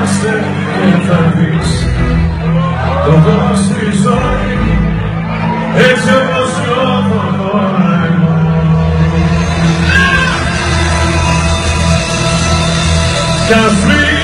είμαστε και θα δεις το φως στη ζωή έτσι όπως νιώθω τώρα εγώ. Κι ας